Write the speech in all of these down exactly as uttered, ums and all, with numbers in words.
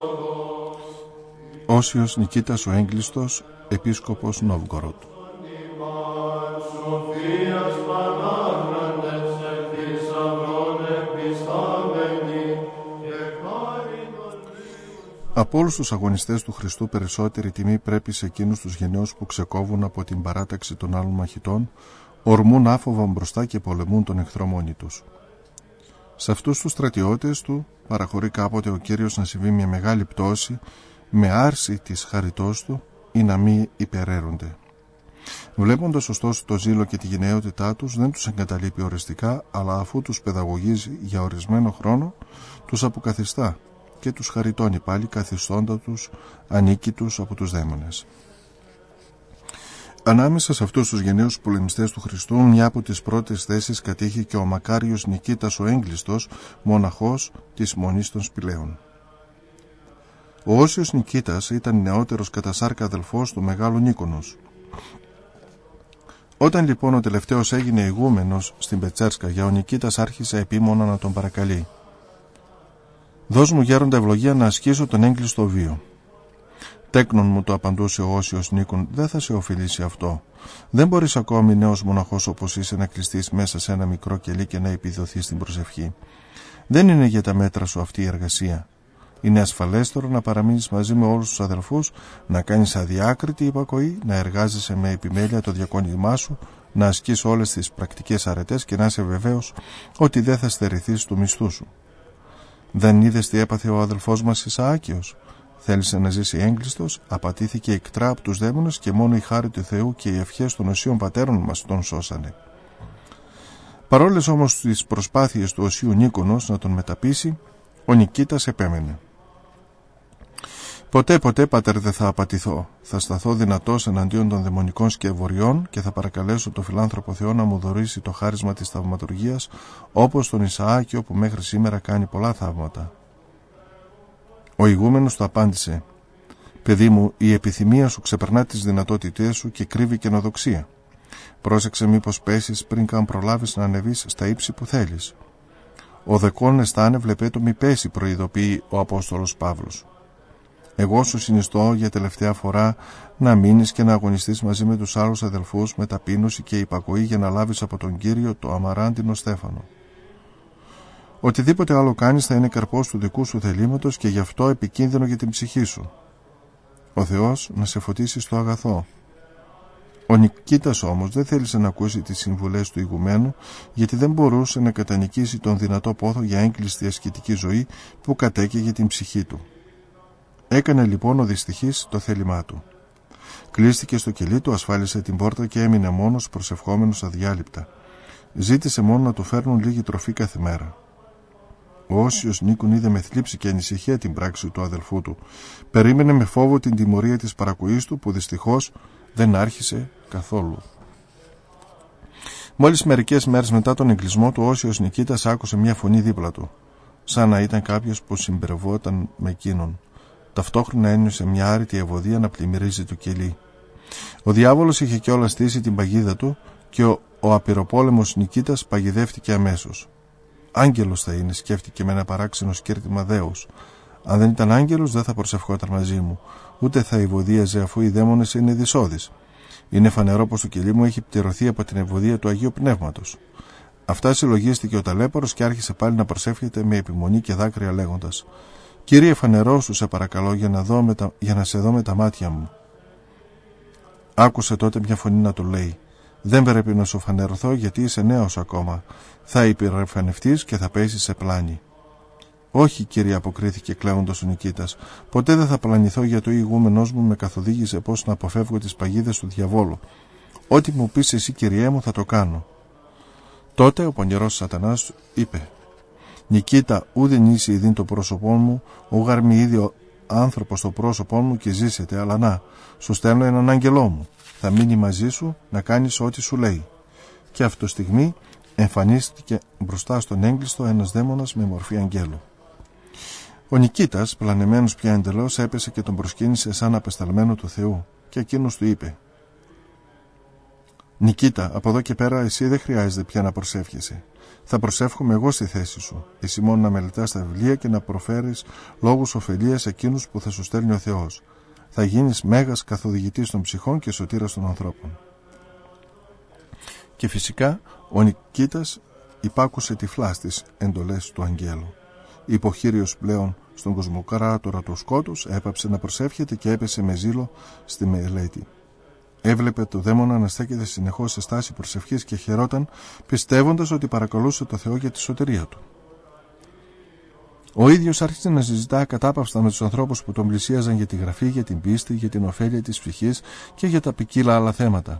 Όσιος Νικήτας ο Έγκλειστος, επίσκοπος Νόβγκοροντ. Από όλους τους αγωνιστές του Χριστού περισσότερη τιμή πρέπει σε εκείνους τους γενναίους που ξεκόβουν από την παράταξη των άλλων μαχητών, ορμούν άφοβα μπροστά και πολεμούν τον εχθρό μόνοι τους. Σε αυτούς τους στρατιώτες του παραχωρεί κάποτε ο Κύριος να συμβεί μια μεγάλη πτώση με άρση της χαριτός του ή να μην υπεραίρονται. Βλέποντας ωστόσο το ζήλο και τη γενναιότητά τους, δεν τους εγκαταλείπει οριστικά, αλλά αφού τους παιδαγωγίζει για ορισμένο χρόνο, τους αποκαθιστά και τους χαριτώνει πάλι, καθιστώντα τους ανίκητους από τους δαίμονες. Ανάμεσα σε αυτούς τους γενναίους πολεμιστές του Χριστού, μια από τις πρώτες θέσεις κατήχε και ο μακάριος Νικήτας ο Έγκλειστος, μοναχός της Μονής των Σπηλαίων. Ο Όσιος Νικήτας ήταν νεότερος κατά σάρκα αδελφός του Μεγάλου Νίκονος. Όταν λοιπόν ο τελευταίος έγινε ηγούμενος στην Πετσέρσκαγια, ο Νικήτας άρχισε επίμονα να τον παρακαλεί: «Δώσ' μου γέροντα ευλογία να ασκήσω τον έγκλειστο βίο». «Τέκνον μου», το απαντούσε ο Όσιος Νίκον, «δεν θα σε οφειλήσει αυτό. Δεν μπορείς ακόμη νέος μοναχός όπως είσαι να κλειστείς μέσα σε ένα μικρό κελί και να επιδοθείς στην προσευχή. Δεν είναι για τα μέτρα σου αυτή η εργασία. Είναι ασφαλέστερο να παραμείνεις μαζί με όλους τους αδελφούς, να κάνεις αδιάκριτη υπακοή, να εργάζεσαι με επιμέλεια το διακόνημά σου, να ασκείς όλες τις πρακτικές αρετές και να είσαι βεβαίως ότι δεν θα στερηθείς του μισθού σου. Δεν είδες τι έπαθε ο αδελφός μας Ισαάκιος? Θέλησε να ζήσει έγκλειστος, απατήθηκε εκτρά από τους δαίμονες και μόνο η χάρη του Θεού και οι ευχές των οσίων πατέρων μας τον σώσανε». Παρόλες όμως τις προσπάθειες του οσίου Νίκονος να τον μεταπείσει, ο Νικήτας επέμενε. «Ποτέ, ποτέ, πατέρ, δεν θα απατηθώ. Θα σταθώ δυνατός εναντίον των δαιμονικών σκευωριών και θα παρακαλέσω το φιλάνθρωπο Θεό να μου δωρήσει το χάρισμα της θαυματουργίας, όπως τον Ισαάκιο που μέχρι σήμερα κάνει πολλά θαύματα». Ο ηγούμενος του απάντησε: «Παιδί μου, η επιθυμία σου ξεπερνά τις δυνατότητές σου και κρύβει καινοδοξία. Πρόσεξε μήπως πέσεις πριν καν προλάβεις να ανεβείς στα ύψη που θέλεις. Ο δεκόν αισθάνε βλεπέτο μη πέσει», προειδοποιεί ο Απόστολος Παύλος. «Εγώ σου συνιστώ για τελευταία φορά να μείνεις και να αγωνιστείς μαζί με τους άλλους αδελφούς με ταπείνωση και υπακοή για να λάβεις από τον Κύριο το αμαράντινο στέφανο. Οτιδήποτε άλλο κάνεις θα είναι καρπός του δικού σου θελήματος και γι' αυτό επικίνδυνο για την ψυχή σου. Ο Θεός να σε φωτίσει στο αγαθό». Ο Νικήτας όμως δεν θέλησε να ακούσει τις συμβουλές του ηγουμένου, γιατί δεν μπορούσε να κατανικήσει τον δυνατό πόθο για έγκλειστη ασκητική ζωή που κατέκαιγε την ψυχή του. Έκανε λοιπόν ο δυστυχής το θέλημά του. Κλείστηκε στο κελί του, ασφάλισε την πόρτα και έμεινε μόνος, προσευχόμενος αδιάλειπτα. Ζήτησε μόνο να του φέρνουν λίγη τροφή κάθε μέρα. Ο Όσιος Νίκον είδε με θλίψη και ανησυχία την πράξη του αδελφού του. Περίμενε με φόβο την τιμωρία της παρακοής του που δυστυχώς δεν άρχισε καθόλου. Μόλις μερικές μέρες μετά τον εγκλισμό του, ο Όσιος Νικήτας άκουσε μια φωνή δίπλα του, σαν να ήταν κάποιος που συμπερευόταν με εκείνον. Ταυτόχρονα ένιωσε μια άρρητη ευωδία να πλημμυρίζει το κελί. Ο διάβολος είχε κιόλας στήσει την παγίδα του και ο, ο απειροπόλεμος Νικήτας παγιδεύτηκε αμέσως. «Άγγελος θα είναι», σκέφτηκε με ένα παράξενο σκέρτημα δέους. «Αν δεν ήταν άγγελος δεν θα προσευχόταν μαζί μου, ούτε θα ευωδίαζε αφού οι δαίμονες είναι δυσώδεις. Είναι φανερό πως το κελί μου έχει πτυρωθεί από την ευωδία του Αγίου Πνεύματος». Αυτά συλλογίστηκε ο ταλέπορος και άρχισε πάλι να προσεύχεται με επιμονή και δάκρυα λέγοντας: «Κύριε, φανερώσου σε παρακαλώ για να, δω με τα... για να σε δω με τα μάτια μου». Άκουσε τότε μια φωνή να του λέει: «Δεν πρέπει να σου φανερωθώ γιατί είσαι νέος ακόμα. Θα υπερεφανευτείς και θα πέσεις σε πλάνη». «Όχι, κύριε», αποκρίθηκε κλαίοντας ο Νικήτας. «Ποτέ δεν θα πλανηθώ, γιατί ο ηγούμενός μου με καθοδήγησε πώς να αποφεύγω τις παγίδες του διαβόλου. Ό,τι μου πεις εσύ, κυριέ μου, θα το κάνω». Τότε ο πονηρός σατανάς είπε: «Νικήτα, ούδεν είσαι ειδήν το πρόσωπό μου, ο γαρμι είδη ο άνθρωπος το πρόσωπό μου και ζήσετε, αλλά να, σου στέλνω έναν άγγελό μου. Θα μείνει μαζί σου να κάνεις ό,τι σου λέει». Και αυτό στιγμή εμφανίστηκε μπροστά στον έγκλειστο ένας δαίμονας με μορφή αγγέλου. Ο Νικήτας, πλανεμένος πια εντελώς, έπεσε και τον προσκύνησε σαν απεσταλμένο του Θεού, και εκείνος του είπε: Νικήτα, από εδώ και πέρα εσύ δεν χρειάζεται πια να προσεύχεσαι. Θα προσεύχομαι εγώ στη θέση σου. Εσύ μόνο να μελετάς τα βιβλία και να προφέρεις λόγους ωφελίας εκείνους που θα σου στέλνει ο Θεός. Θα γίνεις μέγας καθοδηγητής των ψυχών και σωτήρας των ανθρώπων. Και φυσικά ο Νικήτας υπάκουσε τυφλά στις εντολές του αγγέλου. Υποχείριος πλέον στον κοσμοκράτορα του σκότους, έπαψε να προσεύχεται και έπεσε με ζήλο στη μελέτη. Έβλεπε το δαίμονα να στέκεται συνεχώς σε στάση προσευχής και χαιρόταν, πιστεύοντας ότι παρακαλούσε το Θεό για τη σωτηρία του. Ο ίδιος άρχισε να συζητά ακατάπαυστα με τους ανθρώπους που τον πλησίαζαν για τη γραφή, για την πίστη, για την ωφέλεια της ψυχής και για τα ποικίλα άλλα θέματα.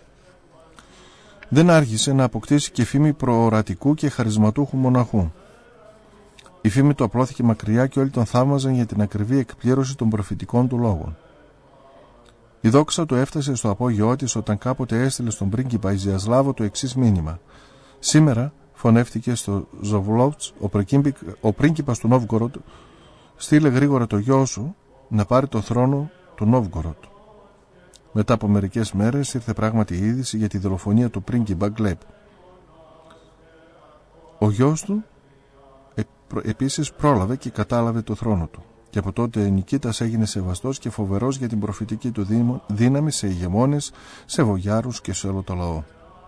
Δεν άργησε να αποκτήσει και φήμη προορατικού και χαρισματούχου μοναχού. Η φήμη του απλώθηκε μακριά και όλοι τον θαύμαζαν για την ακριβή εκπλήρωση των προφητικών του λόγων. Η δόξα του έφτασε στο απόγειό της όταν κάποτε έστειλε στον πρίγκιπα Ιζιασλάβο το εξής μήνυμα. Σήμερα, φωνεύτηκε στο Ζοβλόβτς, ο, ο πρίγκιπας του Νόβγκοροντ, στείλε γρήγορα το γιο σου να πάρει τον θρόνο του Νόβγκοροντ. Μετά από μερικές μέρες ήρθε πράγματι η είδηση για τη δολοφονία του πρίγκιπα Γκλέπ. Ο γιος του ε, προ, επίσης πρόλαβε και κατάλαβε το θρόνο του. Και από τότε ο Νικήτας έγινε σεβαστός και φοβερός για την προφητική του δύναμη σε ηγεμόνες, σε βογιάρους και σε όλο το λαό.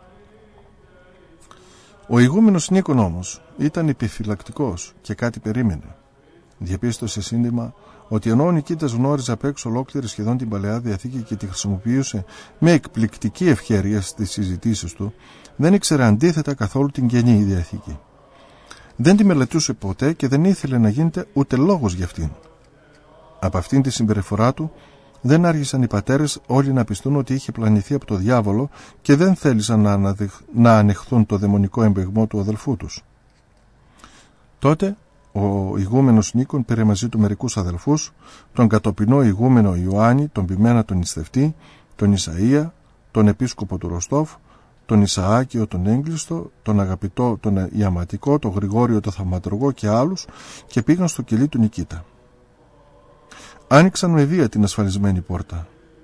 Ο ηγούμενος Νίκον όμως ήταν επιφυλακτικός και κάτι περίμενε. Διαπίστωσε σύντομα ότι ενώ ο Νικήτας γνώριζε απ' έξω ολόκληρη σχεδόν την Παλαιά Διαθήκη και τη χρησιμοποιούσε με εκπληκτική ευχέρεια στις συζητήσεις του, δεν ήξερε αντίθετα καθόλου την Καινή Διαθήκη. Δεν τη μελετούσε ποτέ και δεν ήθελε να γίνεται ούτε λόγος για αυτήν. Από αυτήν τη συμπεριφορά του δεν άργησαν οι πατέρες όλοι να πιστούν ότι είχε πλανηθεί από το διάβολο και δεν θέλησαν να, αναδεχ... να ανεχθούν το δαιμονικό εμπεγμό του αδελφού τους. Τότε ο ηγούμενος Νίκον πήρε μαζί του μερικούς αδελφούς, τον κατοπινό ηγούμενο Ιωάννη, τον ποιμένα τον Ιστευτή, τον Ισαΐα, τον επίσκοπο του Ροστόφ, τον Ισαάκιο τον Έγκλειστο, τον αγαπητό τον Ιαματικό, τον Γρηγόριο τον Θαυματουργό και άλλους και πήγαν στο κελί του Νικήτα. Άνοιξαν με βία την ασφαλισμένη πόρτα.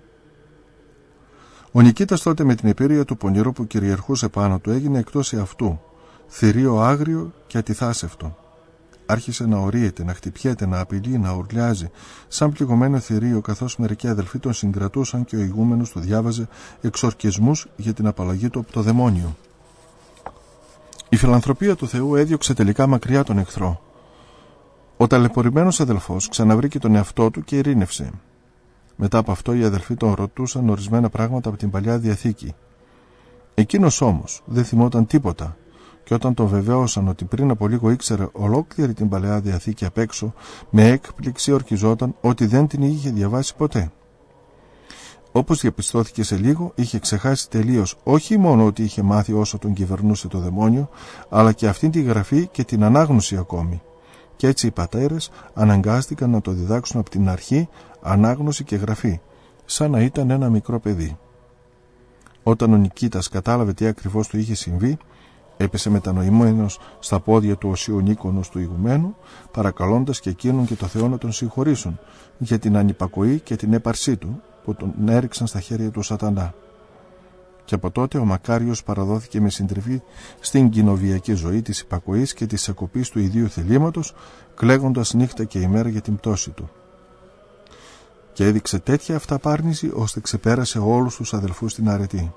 Ο Νικήτας τότε με την επίρρεια του πονηρού που κυριαρχούσε πάνω του έγινε εκτός εαυτού, θηρίο άγριο και ατιθάσευτο. Άρχισε να ορίεται, να χτυπιέται, να απειλεί, να ουρλιάζει, σαν πληγωμένο θηρίο, καθώς μερικοί αδελφοί τον συγκρατούσαν και ο ηγούμενος του διάβαζε εξορκισμούς για την απαλλαγή του από το δαιμόνιο. Η φιλανθρωπία του Θεού έδιωξε τελικά μακριά τον εχθρό. Ο ταλαιπωρημένος αδελφός ξαναβρήκε τον εαυτό του και ειρήνευσε. Μετά από αυτό οι αδελφοί τον ρωτούσαν ορισμένα πράγματα από την Παλιά Διαθήκη. Εκείνος όμως δεν θυμόταν τίποτα. Και όταν τον βεβαίωσαν ότι πριν από λίγο ήξερε ολόκληρη την Παλαιά Διαθήκη απ' έξω, με έκπληξη ορκιζόταν ότι δεν την είχε διαβάσει ποτέ. Όπως διαπιστώθηκε σε λίγο, είχε ξεχάσει τελείως όχι μόνο ότι είχε μάθει όσο τον κυβερνούσε το δαιμόνιο, αλλά και αυτήν τη γραφή και την ανάγνωση ακόμη. Και έτσι οι πατέρες αναγκάστηκαν να το διδάξουν από την αρχή ανάγνωση και γραφή, σαν να ήταν ένα μικρό παιδί. Όταν ο Νικήτας κατάλαβε τι ακριβώς του είχε συμβεί, έπεσε μετανοημένος στα πόδια του οσίου Νίκονος του ηγουμένου, παρακαλώντας και εκείνον και το Θεό να τον συγχωρήσουν για την ανυπακοή και την έπαρσή του που τον έριξαν στα χέρια του σατανά. Και από τότε ο Μακάριος παραδόθηκε με συντριβή στην κοινοβιακή ζωή της υπακοής και της εκοπής του ιδίου θελήματος, κλαίγοντας νύχτα και ημέρα για την πτώση του. Και έδειξε τέτοια αυταπάρνηση ώστε ξεπέρασε όλους τους αδελφούς στην αρετή.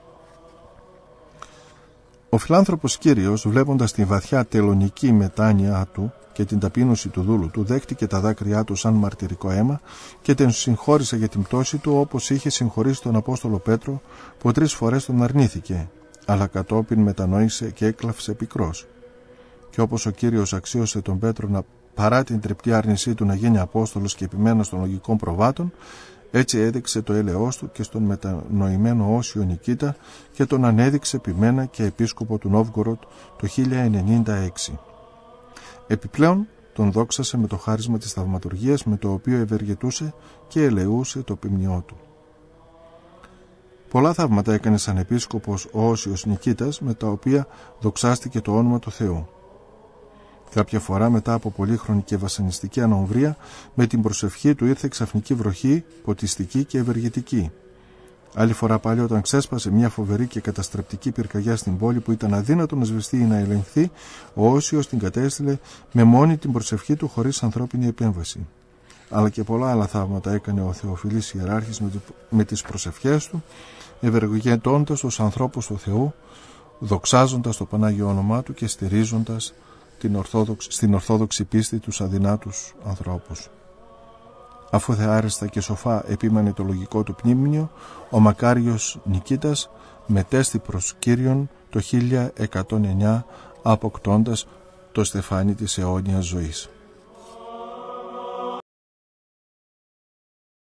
Ο φιλάνθρωπος Κύριος, βλέποντας τη βαθιά τελωνική μετάνοια του και την ταπείνωση του δούλου του, δέχτηκε τα δάκρυά του σαν μαρτυρικό αίμα και τον συγχώρησε για την πτώση του, όπως είχε συγχωρήσει τον Απόστολο Πέτρο που τρεις φορές τον αρνήθηκε, αλλά κατόπιν μετανόησε και έκλαυσε πικρός. Και όπως ο Κύριος αξίωσε τον Πέτρο να παρά την τριπτή άρνησή του να γίνει Απόστολος και επιμένας των λογικών προβάτων, έτσι έδειξε το έλεος του και στον μετανοημένο Όσιο Νικήτα και τον ανέδειξε επιμένα και επίσκοπο του Νόβγκοροντ το χίλια ενενήντα έξι. Επιπλέον τον δόξασε με το χάρισμα της θαυματουργίας με το οποίο ευεργετούσε και ελεούσε το ποιμνιό του. Πολλά θαύματα έκανε σαν επίσκοπος ο Όσιος Νικήτας, με τα οποία δοξάστηκε το όνομα του Θεού. Κάποια φορά μετά από πολύχρονη και βασανιστική ανομβρία, με την προσευχή του ήρθε ξαφνική βροχή, ποτιστική και ευεργετική. Άλλη φορά πάλι, όταν ξέσπασε μια φοβερή και καταστρεπτική πυρκαγιά στην πόλη που ήταν αδύνατο να σβηστεί ή να ελεγχθεί, ο Όσιος την κατέστηλε με μόνη την προσευχή του χωρίς ανθρώπινη επέμβαση. Αλλά και πολλά άλλα θαύματα έκανε ο Θεοφιλής Ιεράρχης με τις προσευχές του, ευεργετώντας τους ανθρώπους του Θεού, δοξάζοντας το Πανάγιο όνομά του και στηρίζοντας την ορθόδοξη, στην ορθόδοξη πίστη τους αδυνάτους ανθρώπους. Αφού θεάριστα και σοφά επίμανε το λογικό του πνίμνιο, ο μακάριος Νικήτας μετέστη προς Κύριον το χίλια εκατόν εννιά, αποκτώντας το στεφάνι της αιώνιας ζωής.